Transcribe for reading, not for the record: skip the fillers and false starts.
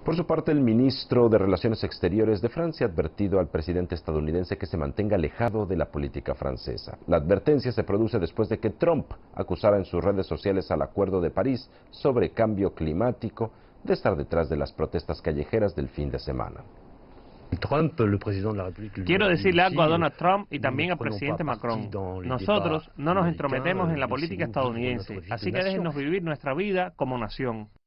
Por su parte, el ministro de Relaciones Exteriores de Francia ha advertido al presidente estadounidense que se mantenga alejado de la política francesa. La advertencia se produce después de que Trump acusara en sus redes sociales al Acuerdo de París sobre cambio climático de estar detrás de las protestas callejeras del fin de semana. Quiero decirle algo a Donald Trump y también al presidente Macron. Nosotros no nos entrometemos en la política estadounidense, así que déjennos vivir nuestra vida como nación.